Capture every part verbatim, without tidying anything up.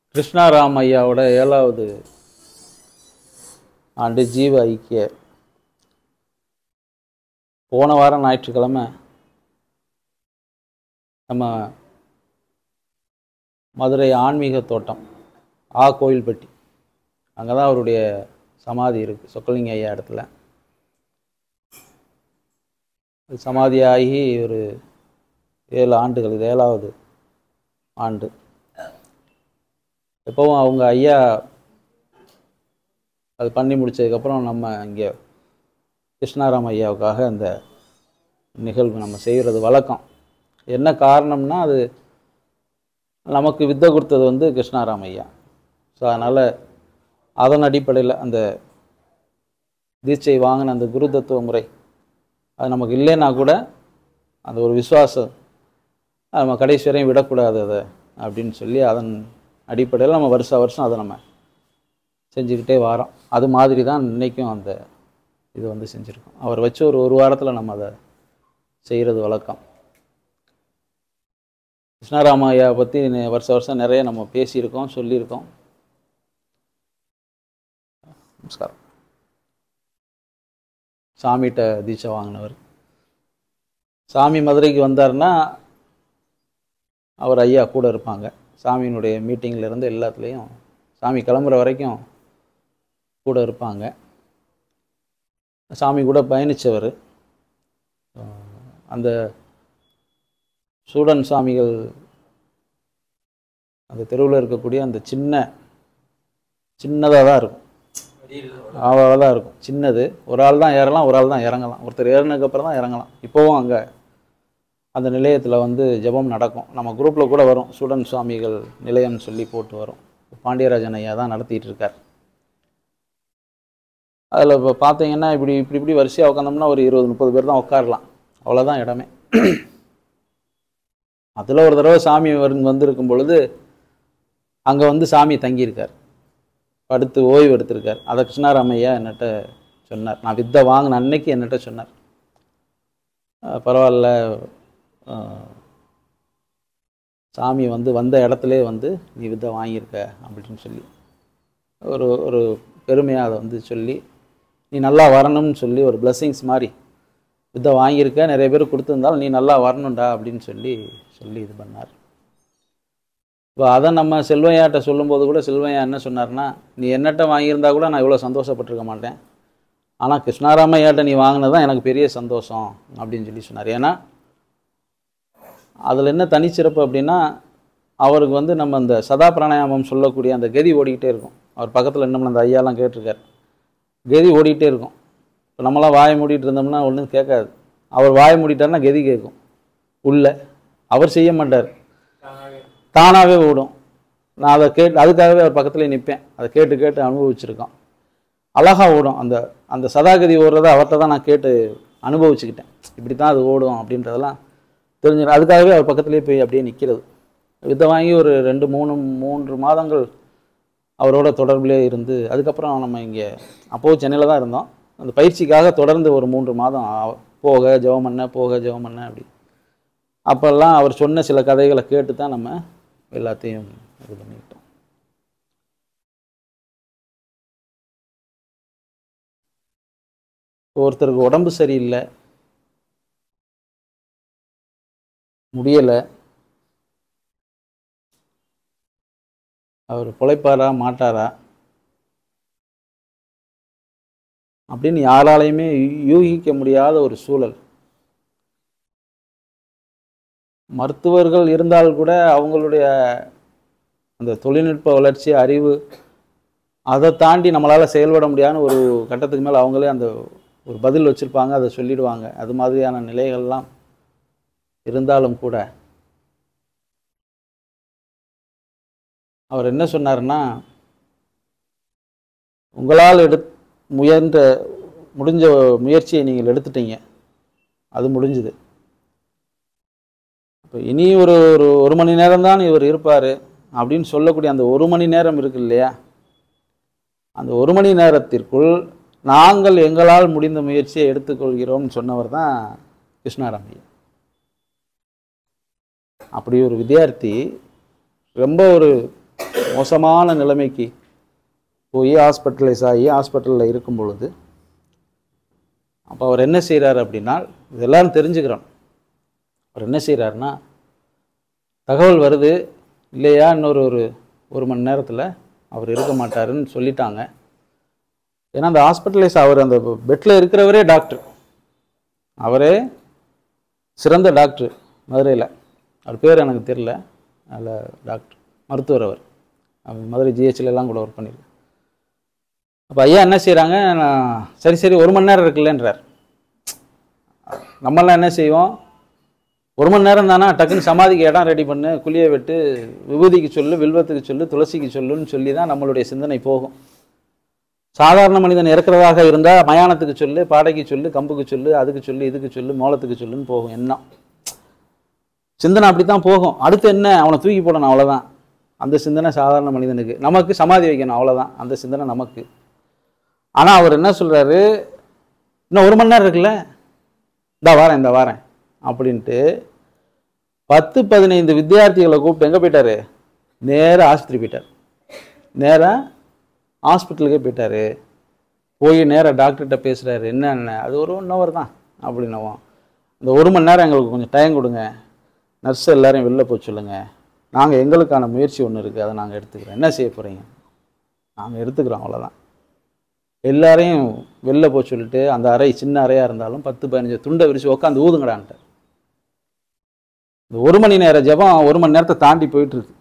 கிருஷ்ணாராம் ஐயாவோட ஏழாவது ஆண்டு ஜீவ ஐக்கிய போன வாரம் ஞாயிற்றுக்கிழமை நம்ம மதுரை ஆன்மீக தோட்டம் ஆ கோயில்பட்டி அங்கே தான் அவருடைய சமாதி இருக்குது. சொக்கலிங்க ஐயா இடத்துல சமாதியாகி ஒரு ஏழு ஆண்டுகள், இது ஏழாவது ஆண்டு. எப்பவும் அவங்க ஐயா அது பண்ணி முடித்ததுக்கப்புறம் நம்ம இங்கே கிருஷ்ணாராம் ஐயாவுக்காக அந்த நிகழ்வு நம்ம செய்கிறது வழக்கம். என்ன காரணம்னா, அது நமக்கு வித்தை கொடுத்தது வந்து கிருஷ்ணாராம் ஐயா. ஸோ அதனால் அதன் அடிப்படையில் அந்த தீட்சை வாங்கின அந்த குரு தத்துவ முறை அது நமக்கு இல்லைன்னா கூட அந்த ஒரு விசுவாசம் நம்ம கடைசி வரையும் விடக்கூடாது அதை அப்படின்னு சொல்லி அதன் அடிப்படையில் நம்ம வருஷ வருஷம் அதை நம்ம செஞ்சுக்கிட்டே வரோம். அது மாதிரி தான் இன்றைக்கும் அந்த இது வந்து செஞ்சுருக்கோம். அவர் வச்சு ஒரு ஒரு வாரத்தில் நம்ம அதை செய்கிறது வழக்கம். கிருஷ்ணாராம் ஐயா பற்றி வருஷ வருஷம் நிறைய நம்ம பேசியிருக்கோம், சொல்லியிருக்கோம். நமஸ்காரம். சாமிகிட்ட தீட்சை வாங்கினவர். சாமி மதுரைக்கு வந்தார்னா அவர் ஐயா கூட இருப்பாங்க. சாமியினுடைய மீட்டிங்கிலேருந்து எல்லாத்துலேயும் சாமி கிளம்புற வரைக்கும் கூட இருப்பாங்க. சாமி கூட பயணித்தவர். அந்த சூடன் சாமிகள் அந்த தெருவில் இருக்கக்கூடிய அந்த சின்ன சின்னதாக தான் இருக்கும், அவ்வளோ தான் இருக்கும், சின்னது. ஒரு ஆள் தான் ஏறலாம், ஒரு ஆள் தான் இறங்கலாம். ஒருத்தர் ஏறினதுக்கப்புறம் தான் இறங்கலாம். இப்போவும் அங்கே அந்த நிலையத்தில் வந்து ஜெபம் நடக்கும். நம்ம குரூப்பில் கூட வரும், சூடன் சுவாமிகள் நிலையம்னு சொல்லி போட்டு வரும். பாண்டியராஜன் ஐயா தான் நடத்திட்டு இருக்கார். அதில் இப்போ பார்த்தீங்கன்னா இப்படி இப்படி இப்படி வரிசையாக உட்காந்தோம்னா ஒரு இருபது முப்பது பேர் தான் உட்காரலாம், அவ்வளோதான் இடமே. அதில் ஒரு தடவை சாமி வந்திருக்கும் பொழுது அங்கே வந்து சாமி தங்கியிருக்கார், படுத்து ஓய்வு எடுத்திருக்கார். அதை கிருஷ்ணாராம் ஐயா என்னட்ட சொன்னார். நான் வித்தை வாங்கின அன்னைக்கு என்னட்ட சொன்னார், பரவாயில்ல சாமி வந்து வந்த இடத்துல வந்து நீ வித்தை வாங்கியிருக்க அப்படின்னு சொல்லி ஒரு ஒரு பெருமையாக அதை வந்து சொல்லி, நீ நல்லா வரணும்னு சொல்லி ஒரு பிளெஸ்ஸிங்ஸ் மாதிரி வித்தை வாங்கியிருக்க, நிறைய பேர் கொடுத்துருந்தாலும் நீ நல்லா வரணும்டா அப்படின்னு சொல்லி சொல்லி இது பண்ணார். இப்போ அதை நம்ம செல்வையாட்ட சொல்லும்போது கூட செல்வையா என்ன சொன்னார்னா, நீ என்னட்ட வாங்கியிருந்தா கூட நான் இவ்வளோ சந்தோஷப்பட்டிருக்க மாட்டேன், ஆனால் கிருஷ்ணாராம் ஐயாட்ட நீ வாங்கினது தான் எனக்கு பெரிய சந்தோஷம் அப்படின்னு சொல்லி சொன்னார். ஏன்னா அதில் என்ன தனிச்சிறப்பு அப்படின்னா, அவருக்கு வந்து நம்ம அந்த சதா பிராணாயாமம் சொல்லக்கூடிய அந்த கதி ஓடிக்கிட்டே இருக்கும். அவர் பக்கத்தில் இன்னும் அந்த ஐயாலாம் கேட்டிருக்கார், கதி ஓடிக்கிட்டே இருக்கும். இப்போ நம்மளாம் வாயை மூடிட்டு இருந்தோம்னா ஒன்றும் கேட்காது. அவர் வாயை மூடிட்டார்னா கதி கேட்கும் உள்ள. அவர் செய்ய மாட்டார், தானாகவே ஓடும். நான் அதை கேட்டு அதுக்காகவே அவர் பக்கத்துலேயே நிற்பேன், அதை கேட்டு கேட்டு அனுபவிச்சிருக்கோம். அழகாக ஓடும். அந்த அந்த சதாகதி ஓடுறத அவர்கிட்ட தான் நான் கேட்டு அனுபவிச்சுக்கிட்டேன். இப்படி தான் அது ஓடும் அப்படின்றதெல்லாம் தெரிஞ்சிடும். அதுக்காகவே அவர் பக்கத்துலேயே போய் அப்படியே நிற்கிறது. வித்தை வாங்கி ஒரு ரெண்டு மூணு மூன்று மாதங்கள் அவரோட தொடர்பிலே இருந்து, அதுக்கப்புறம் நம்ம இங்கே அப்போது சென்னையில் தான் இருந்தோம். அந்த பயிற்சிக்காக தொடர்ந்து ஒரு மூன்று மாதம் போக ஜெபம் பண்ண போக ஜெபம் பண்ண அப்படி. அப்போல்லாம் அவர் சொன்ன சில கதைகளை கேட்டு தான் நம்ம எல்லாத்தையும் இது பண்ணிக்கிட்டோம். ஒருத்தருக்கு உடம்பு சரியில்லை, முடியலை, அவர் பிழைப்பாரா மாட்டாரா அப்படின்னு யாராலையுமே யூகிக்க முடியாத ஒரு சூழல். மருத்துவர்கள் இருந்தால் கூட அவங்களுடைய அந்த தொழில்நுட்ப வளர்ச்சி, அறிவு, அதை தாண்டி நம்மளால் செயல்பட முடியாதுன்னு ஒரு கட்டத்துக்கு மேலே அவங்களே அந்த ஒரு பதில் வச்சுருப்பாங்க, அதை சொல்லிடுவாங்க. அது மாதிரியான நிலைகள்லாம் இருந்தாலும் கூட அவர் என்ன சொன்னார்னா, உங்களால் எடு முயன்ற முடிஞ்ச முயற்சியை நீங்கள் எடுத்துட்டீங்க, அது முடிஞ்சுது. இப்போ இனி ஒரு ஒரு ஒரு மணி நேரம் தான் இவர் இருப்பார் அப்படின்னு சொல்லக்கூடிய அந்த ஒரு மணி நேரம் இருக்கு இல்லையா, அந்த ஒரு மணி நேரத்திற்குள் நாங்கள் எங்களால் முடிந்த முயற்சியை எடுத்துக்கொள்கிறோம்னு சொன்னவர் தான் கிருஷ்ணாராம் ஐயா. அப்படி ஒரு வித்தியார்த்தி ரொம்ப ஒரு மோசமான நிலைமைக்கு போய் ஹாஸ்பிட்டலைஸ் ஆகி ஹாஸ்பிட்டலில் இருக்கும் பொழுது அப்போ அவர் என்ன செய்கிறார் அப்படின்னா, இது எல்லாரும் தெரிஞ்சுக்கிறோம். அவர் என்ன செய்கிறாருன்னா, தகவல் வருது இல்லையா, இன்னொரு ஒரு ஒரு மணி நேரத்தில் அவர் இருக்க மாட்டாருன்னு சொல்லிட்டாங்க. ஏன்னா அந்த ஹாஸ்பிட்டலைஸ் அவர் அந்த பெட்டில் இருக்கிறவரே டாக்டர், அவரே சிறந்த டாக்டர் மதுரையில். அவர் பேர் எனக்கு தெரில, அதில் டாக்டர் மருத்துவர். அவர் அவர் மதுரை ஜிஹெச்ல எல்லாம் கூட ஒர்க் பண்ணியிருக்கு. அப்போ ஐயா என்ன செய்கிறாங்க, நான் சரி சரி ஒரு மணி நேரம் இருக்குல்லன்றார். நம்மளாம் என்ன செய்வோம், ஒரு மணி நேரம் தானே, டக்குன்னு சமாதிக்கு இடம் ரெடி பண்ணு, குழியை விட்டு விபூதிக்கு சொல்லு, வில்வத்துக்கு சொல்லு, துளசிக்கு சொல்லுன்னு சொல்லி தான் நம்மளுடைய சிந்தனை போகும். சாதாரண மனிதன் இறக்குறதாக இருந்தால் மயானத்துக்கு சொல்லு, பாடைக்கு சொல்லு, கம்புக்கு சொல்லு, அதுக்கு சொல்லு, இதுக்கு சொல்லு, மோளத்துக்கு சொல்லுன்னு போகும். எண்ணம் சிந்தனை அப்படி தான் போகும். அடுத்து என்ன, அவனை தூக்கி போடணும், அவ்வளோதான் அந்த சிந்தனை சாதாரண மனிதனுக்கு. நமக்கு சமாதி வைக்கணும், அவ்வளோதான் அந்த சிந்தனை நமக்கு. ஆனால் அவர் என்ன சொல்கிறாரு, இன்னும் ஒரு மணி நேரம் இருக்குல்ல, இந்த வாரேன் இந்த வாரேன் அப்படின்ட்டு பத்து பதினைந்து வித்தியார்த்திகளை கூப்பிட்டு எங்கே போயிட்டார், நேராக ஆஸ்பத்திரி போயிட்டார். நேராக ஹாஸ்பிட்டலுக்கே போயிட்டார். போய் நேராக டாக்டர்கிட்ட பேசுகிறாரு. என்னென்ன, அது ஒரு ஒன் ஹவர் தான் அப்படின்னவும், இந்த ஒரு மணி நேரம் எங்களுக்கு கொஞ்சம் டைம் கொடுங்க, நர்ஸ் எல்லாரையும் வெளில போய் சொல்லுங்கள், நாங்கள் எங்களுக்கான முயற்சி ஒன்று இருக்குது, அதை நாங்கள் எடுத்துக்கிறோம். என்ன செய்ய போகிறீங்க, நாங்கள் எடுத்துக்கிறோம், அவ்வளோதான். எல்லாரையும் வெளில போய் சொல்லிட்டு அந்த அறை சின்ன அறையாக இருந்தாலும் பத்து பதினஞ்சு துண்டை விரிச்சு உட்காந்து ஊதுங்கடான்ட்டு. இந்த ஒரு மணி நேர ஜபம் ஒரு மணி நேரத்தை தாண்டி போயிட்டுருக்கு.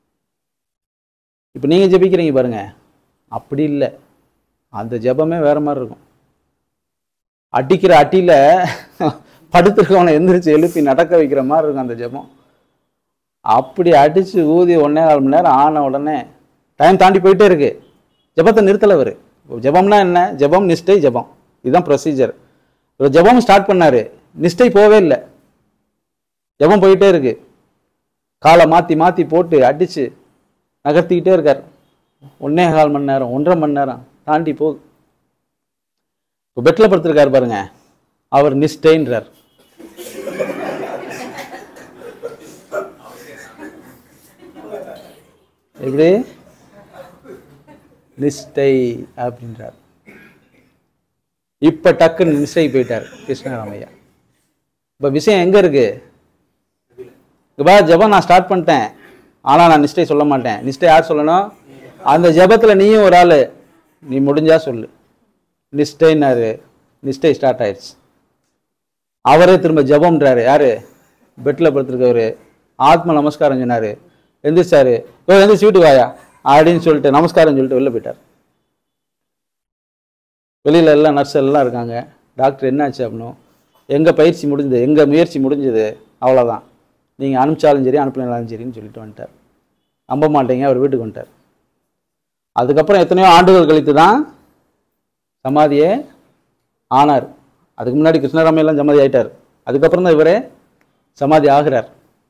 இப்போ நீங்கள் ஜபிக்கிறீங்க பாருங்க, அப்படி இல்லை, அந்த ஜபமே வேற மாதிரி இருக்கும். அடிக்கிற அட்டியில் படுத்துருக்கவனை எந்திரிச்சு எழுப்பி நடக்க வைக்கிற மாதிரி இருக்கும் அந்த ஜபம். அப்படி அடித்து ஊதி ஒன்னே கால் மணி நேரம் ஆன உடனே டைம் தாண்டி போயிட்டே இருக்கு. ஜபத்தை நிறுத்தலை அவர். ஜபம்னா என்ன, ஜபம் நிஷ்டை ஜபம், இதுதான் ப்ரொசீஜர். ஜபம் ஸ்டார்ட் பண்ணாரு, நிஷ்டை போவே இல்லை, ஜபம் போயிட்டே இருக்கு. காலை மாற்றி மாற்றி போட்டு அடித்து நகர்த்திக்கிட்டே இருக்கார். ஒன்னே கால் மணி நேரம் ஒன்றரை மணி நேரம் தாண்டி போகுது. இப்போ பெட்டில் படுத்திருக்காரு பாருங்க, அவர் நிஷ்டைன்றார். எப்படி நிஷ்டை அப்படின்றார். இப்ப டக்குன்னு நிஷ்டை போயிட்டார் கிருஷ்ணராமையா. இப்ப விஷயம் எங்க இருக்கு, ஜபம் நான் ஸ்டார்ட் பண்ணிட்டேன், ஆனா நான் நிஷ்டை சொல்ல மாட்டேன். நிஷ்டை யார் சொல்லணும், அந்த ஜபத்துல நீயும் ஒரு ஆளு, நீ முடிஞ்சா சொல்லு நிஷ்டைன்னாரு. நிஷ்டை ஸ்டார்ட் ஆயிடுச்சு. அவரே திரும்ப ஜபம்ன்றாரு. யாரு, பெட்டில் படுத்திருக்கவரு ஆத்ம நமஸ்காரம் சொன்னாரு. எந்திரிச்சாரு, ஓ எந்திரிச்சு வீட்டுக்கு வாயா அப்படின்னு சொல்லிட்டு நமஸ்காரம் சொல்லிட்டு வெளில போயிட்டார். வெளியில எல்லாம் நர்ஸ் எல்லாம் இருக்காங்க. டாக்டர் என்னாச்சு அப்படின்னும், எங்கள் பயிற்சி முடிஞ்சது, எங்கள் முயற்சி முடிஞ்சது, அவ்வளோதான், நீங்கள் அனுப்பிச்சாலும் சரி அனுப்பினாலும் சரின்னு சொல்லிட்டு வந்துட்டார். நம்ப மாட்டீங்க, அவர் வீட்டுக்கு வந்துட்டார். அதுக்கப்புறம் எத்தனையோ ஆண்டுகள் கழித்து தான் சமாதியே ஆனார். அதுக்கு முன்னாடி கிருஷ்ணராமையெல்லாம் சமாதி ஆயிட்டார். அதுக்கப்புறம் தான் இவரே சமாதி ஆகிறார்.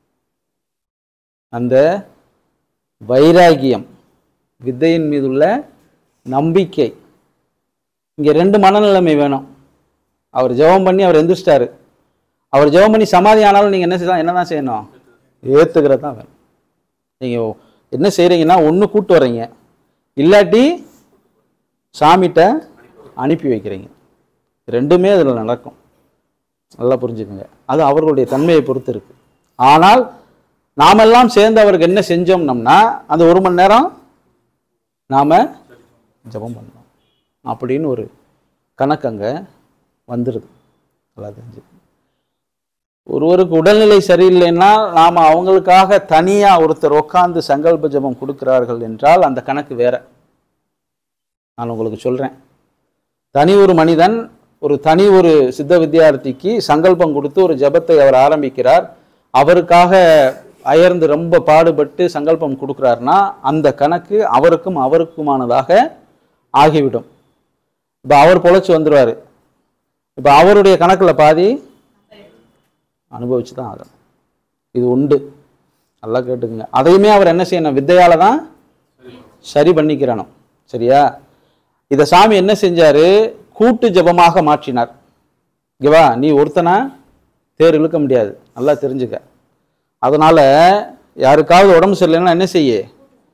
அந்த வைராகியம், வித்தையின் மீது உள்ள நம்பிக்கை, இங்கே ரெண்டு மனநிலைமை வேணும். அவர் ஜெபம் பண்ணி அவர் எந்திரிச்சிட்டாரு. அவர் ஜெபம் பண்ணி சமாதி ஆனாலும் நீங்கள் என்ன செய்யலாம், என்ன தான் செய்யணும், ஏற்றுக்கிறது தான் வேணும். நீங்கள் என்ன செய்கிறீங்கன்னா, ஒன்று கூட்டு வர்றீங்க, இல்லாட்டி சாமிகிட்ட அனுப்பி வைக்கிறீங்க. ரெண்டுமே அதில் நடக்கும். நல்லா புரிஞ்சுக்கோங்க. அது அவர்களுடைய தன்மையை பொறுத்து இருக்கு. ஆனால் நாமெல்லாம் சேர்ந்து அவருக்கு என்ன செஞ்சோம்னோம்னா, அந்த ஒரு மணி நேரம் நாம் ஜபம் பண்ணோம் அப்படின்னு ஒரு கணக்கு அங்கே வந்துடுது. நல்லா தெரிஞ்சு, ஒருவருக்கு உடல்நிலை சரியில்லைன்னா நாம் அவங்களுக்காக தனியாக ஒருத்தர் உட்காந்து சங்கல்ப ஜபம் கொடுக்கிறார்கள் என்றால் அந்த கணக்கு வேற. நான் உங்களுக்கு சொல்கிறேன், தனி ஒரு மனிதன் ஒரு தனி ஒரு சித்த வித்தியார்த்திக்கு சங்கல்பம் கொடுத்து ஒரு ஜபத்தை அவர் ஆரம்பிக்கிறார், அவருக்காக அயர்ந்து ரொம்ப பாடுபட்டு சங்கல்பம் கொடுக்குறாருன்னா அந்த கணக்கு அவருக்கும் அவருக்குமானதாக ஆகிவிடும். இப்போ அவர் பொழைச்சி வந்துடுவார். இப்போ அவருடைய கணக்கில் பாதி அனுபவிச்சு தான் ஆகணும். இது உண்டு, நல்லா கேட்டுக்குங்க. அதையுமே அவர் என்ன செய்யணும், வித்தையால தான் சரி பண்ணிக்கிறானோ. சரியா? இதை சாமி என்ன செஞ்சாரு, கூட்டு ஜபமாக மாற்றினார். இங்கவா, நீ ஒருத்தனா தேர் இழுக்க முடியாது, நல்லா தெரிஞ்சுக்க. அதனால யாருக்காவது உடம்பு சரியில்லைன்னா என்ன செய்ய,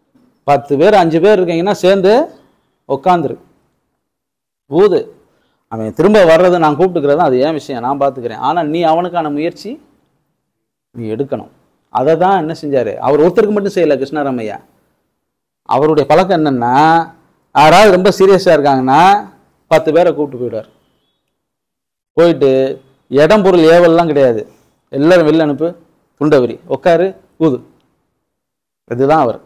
பத்து பேர் அஞ்சு பேர் இருக்கீங்கன்னா சேர்ந்து உட்காந்துரு, ஊது. அவன் திரும்ப வர்றதை நான் கூப்பிட்டுக்கிறது அது ஏன் விஷயம், நான் பார்த்துக்கிறேன். ஆனால் நீ அவனுக்கான முயற்சி நீ எடுக்கணும். அதை தான் என்ன செஞ்சார் அவர். ஒருத்தருக்கு மட்டும் செய்யலை கிருஷ்ணராமையா. அவருடைய பழக்கம் என்னென்னா, யாராவது ரொம்ப சீரியஸாக இருக்காங்கன்னா பத்து பேரை கூப்பிட்டு போயிடுவார். போயிட்டு இடம் பொருள் ஏவல்லாம் கிடையாது, எல்லாரும் வெளில அனுப்பு, துண்டவரி உட்காரு, ஊது. இதுதான் அவர்.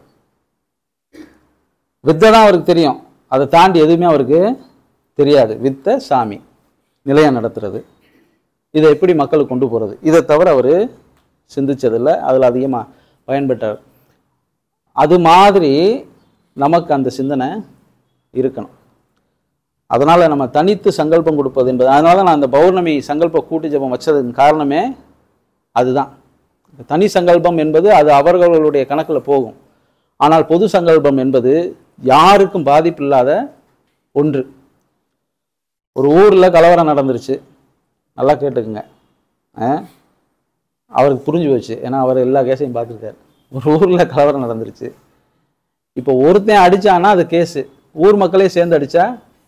வித்தை தான் அவருக்கு தெரியும், அதை தாண்டி எதுவுமே அவருக்கு தெரியாது. வித்தை சாமி நிலையம் நடத்துறது, இதை எப்படி மக்களுக்கு கொண்டு போகிறது, இதை தவிர அவர் சிந்திச்சதில்லை, அதில் அதிகமாக பயன்பெற்றார். அது மாதிரி நமக்கு அந்த சிந்தனை இருக்கணும். அதனால் நம்ம தனித்து சங்கல்பம் கொடுப்பது என்பது, அதனால நான் அந்த பௌர்ணமி சங்கல்ப கூட்டு ஜபம் வச்சதுக்கு காரணமே அதுதான். தனி சங்கல்பம் என்பது அது அவர்களுடைய கணக்கில் போகும். ஆனால் பொது சங்கல்பம் என்பது யாருக்கும் பாதிப்பு இல்லாத ஒன்று. ஒரு ஊரில் கலவரம் நடந்துருச்சு, நல்லா கேட்டுக்குங்க, அவருக்கு புரிஞ்சு போச்சு, ஏன்னா அவர் எல்லா கேஸையும் பார்த்துருக்காரு. ஒரு ஊரில் கலவரம் நடந்துருச்சு, இப்போ ஒருத்தன் அடித்தான்னா அது கேஸு, ஊர் மக்களே சேர்ந்து அடித்தா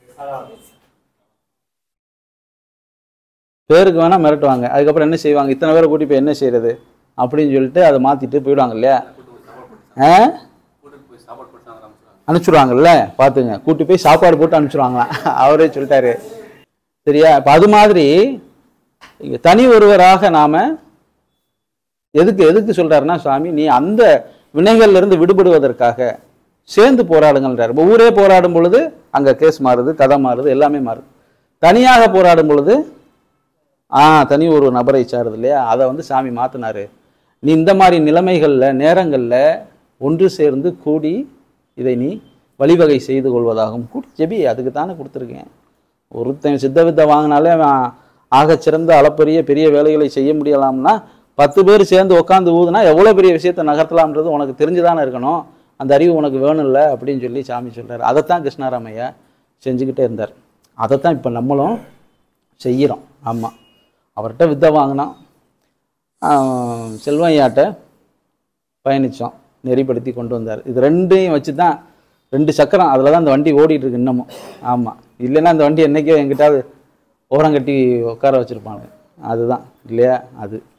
பேருக்கு வேணால் மிரட்டுவாங்க. அதுக்கப்புறம் என்ன செய்வாங்க, இத்தனை பேரை கூட்டி போய் என்ன செய்கிறது அப்படின்னு சொல்லிட்டு அதை மாற்றிட்டு போயிடுவாங்க இல்லையா, ஆ அனுப்பிச்சுடுவாங்கல்ல. பார்த்துங்க, கூட்டி போய் சாப்பாடு போட்டு அனுப்பிச்சுடுவாங்களாம், அவரே சொல்லிட்டாரு. சரியா? இப்போ அது மாதிரி இங்கே தனி ஒருவராக நாம் எதுக்கு எதுக்கு சொல்கிறாருன்னா, சுவாமி நீ அந்த வினைகள்லேருந்து விடுபடுவதற்காக சேர்ந்து போராடுங்கள்ன்றார். இப்போ ஊரே போராடும் பொழுது அங்கே கேஸ் மாறுது, கதை மாறுது, எல்லாமே மாறுது. தனியாக போராடும் பொழுது ஆ தனி ஒரு நபரை சாருது இல்லையா, அதை வந்து சாமி மாற்றினார். நீ இந்த மாதிரி நிலைமைகளில் நேரங்களில் ஒன்று சேர்ந்து கூடி இதை நீ வழிவகை செய்து கொள்வதாகும். கூடி ஜெபி, அதுக்கு தானே கொடுத்துருக்கேன். ஒருத்தன் சித்த வித்தை வாங்கினாலே அவன் ஆகச்சிறந்த அளப்பரிய பெரிய வேலைகளை செய்ய முடியலாம்னா, பத்து பேர் சேர்ந்து உட்காந்து ஊதுனா எவ்வளோ பெரிய விஷயத்தை நகர்த்தலாம்ன்றது உனக்கு தெரிஞ்சுதானே இருக்கணும், அந்த அறிவு உனக்கு வேணும்ல அப்படின்னு சொல்லி சாமி சொல்கிறார். அதைத்தான் கிருஷ்ணராமையா செஞ்சுக்கிட்டே இருந்தார். அதைத்தான் இப்போ நம்மளும் செய்கிறோம். ஆமாம், அவர்கிட்ட வித்தை வாங்கினோம், செல்வையாட்ட பயணித்தோம், நெறிப்படுத்தி கொண்டு வந்தார். இது ரெண்டையும் வச்சு தான், ரெண்டு சக்கரம், அதில் தான் அந்த வண்டி ஓடிட்டு இருக்கு இன்னமும். ஆமாம், இல்லைன்னா அந்த வண்டி என்றைக்கோ எங்கிட்டாவது ஓரம் கட்டி உட்கார வச்சுருப்பாங்க. அதுதான் இல்லையா அது.